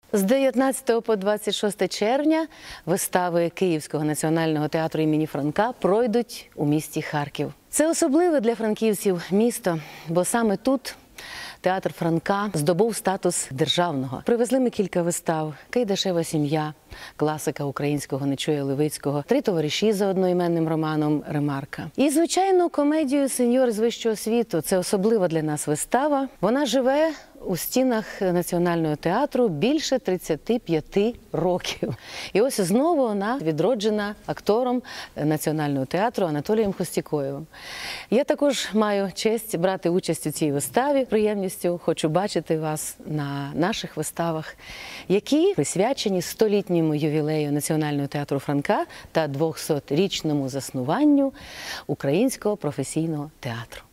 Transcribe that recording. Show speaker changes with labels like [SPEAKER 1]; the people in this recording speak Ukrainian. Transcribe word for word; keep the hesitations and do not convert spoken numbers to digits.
[SPEAKER 1] З дев'ятнадцятого по двадцять шосте червня вистави Київського національного театру імені Франка пройдуть у місті Харків. Це особливе для франківців місто, бо саме тут театр Франка здобув статус державного. Привезли ми кілька вистав: «Кайдашева сім'я», класика українського Нечуя Левицького, «Три товариші» за одноіменним романом Ремарка. І, звичайно, комедію «Сеньор з вищого світу». Це особлива для нас вистава. Вона живе у стінах Національного театру більше тридцяти п'яти років. І ось знову вона відроджена актором Національного театру Анатолієм Хостікоєвим. Я також маю честь брати участь у цій виставі. Приємністю хочу бачити вас на наших виставах, які присвячені столітньому ювілею Національного театру Франка та двохсотрічному заснуванню Українського професійного театру.